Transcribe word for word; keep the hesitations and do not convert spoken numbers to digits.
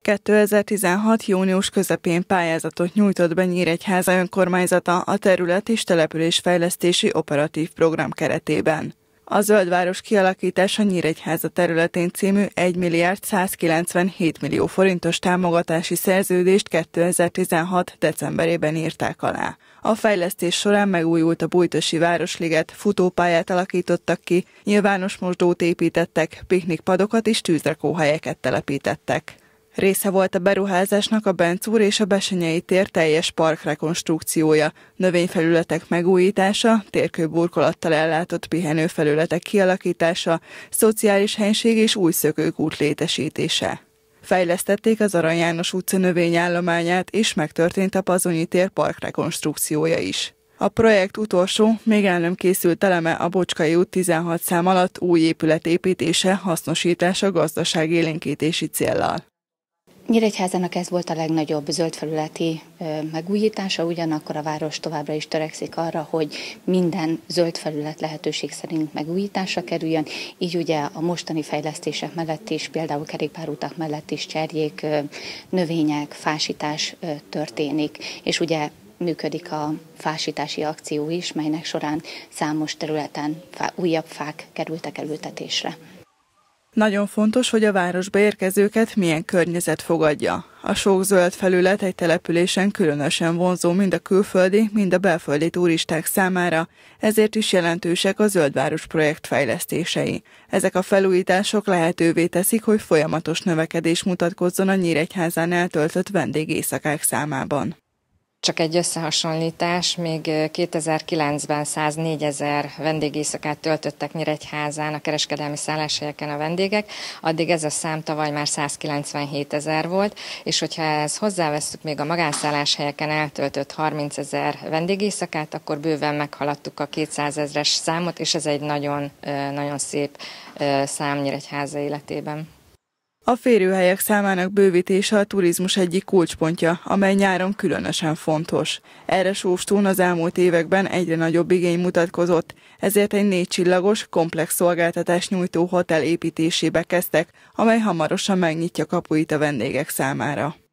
kétezer-tizenhat. június közepén pályázatot nyújtott be Nyíregyháza önkormányzata a terület- és településfejlesztési operatív program keretében. A Zöldváros kialakítása Nyíregyháza területén című egy milliárd százkilencvenhét millió forintos támogatási szerződést kétezer-tizenhat. decemberében írták alá. A fejlesztés során megújult a Bújtosi Városliget, futópályát alakítottak ki, nyilvános mosdót építettek, piknikpadokat és tűzrakóhelyeket telepítettek. Része volt a beruházásnak a Bencúr és a Bessenyei tér teljes parkrekonstrukciója, növényfelületek megújítása, térkőburkolattal ellátott pihenőfelületek kialakítása, szociális helység és új szökőkút létesítése. Fejlesztették az Arany János utca növényállományát, és megtörtént a Pazonyi tér parkrekonstrukciója is. A projekt utolsó, még el nem készült eleme a Bocskai út tizenhat szám alatt új épület építése, hasznosítása gazdaságélénkítési céllal. Nyíregyházának ez volt a legnagyobb zöldfelületi megújítása, ugyanakkor a város továbbra is törekszik arra, hogy minden zöldfelület lehetőség szerint megújításra kerüljön, így ugye a mostani fejlesztések mellett is, például kerékpárutak mellett is cserjék, növények, fásítás történik, és ugye működik a fásítási akció is, melynek során számos területen újabb fák kerültek elültetésre. Nagyon fontos, hogy a városba érkezőket milyen környezet fogadja. A sok zöld felület egy településen különösen vonzó mind a külföldi, mind a belföldi turisták számára, ezért is jelentősek a Zöldváros projekt fejlesztései. Ezek a felújítások lehetővé teszik, hogy folyamatos növekedés mutatkozzon a Nyíregyházán eltöltött vendégéjszakák számában. Csak egy összehasonlítás, még kétezer-kilencben száznégyezer vendégéjszakát töltöttek Nyíregyházán a kereskedelmi szálláshelyeken a vendégek, addig ez a szám tavaly már százkilencvenhétezer volt, és hogyha ezt hozzávesszük még a magánszálláshelyeken eltöltött harmincezer vendégéjszakát, akkor bőven meghaladtuk a kétszázezres számot, és ez egy nagyon, nagyon szép szám Nyíregyháza életében. A férőhelyek számának bővítése a turizmus egyik kulcspontja, amely nyáron különösen fontos. Erre Sóstón az elmúlt években egyre nagyobb igény mutatkozott, ezért egy négy csillagos, komplex szolgáltatást nyújtó hotel építésébe kezdtek, amely hamarosan megnyitja kapuit a vendégek számára.